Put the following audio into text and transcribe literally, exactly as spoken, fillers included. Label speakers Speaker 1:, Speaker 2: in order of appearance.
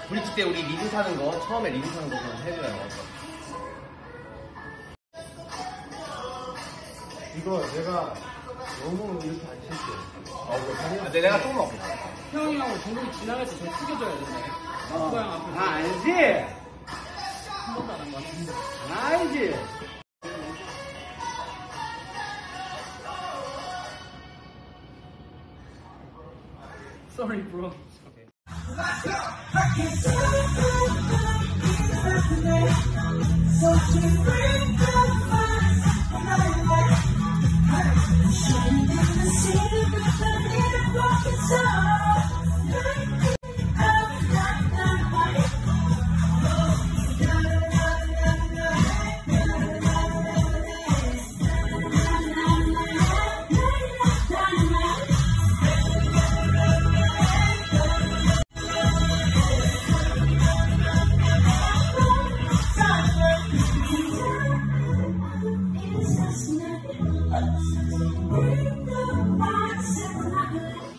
Speaker 1: 브릿지 때 우리 리드 타는 거 처음에 리드 타는 거 좀 해줘요.
Speaker 2: 이거 내가 너무 이렇게 안 칠게.
Speaker 1: 어, 아, 근데 내가 조금 먹고.
Speaker 3: 태영이하고 정국이 지나갈 때 저 숙여줘야 되네.
Speaker 2: 어.
Speaker 3: 형 앞에.
Speaker 2: 아, 알지?
Speaker 3: 한 번도 안 한 것 같은데.
Speaker 2: 알지?
Speaker 3: Sorry, bro.
Speaker 4: Bring the box and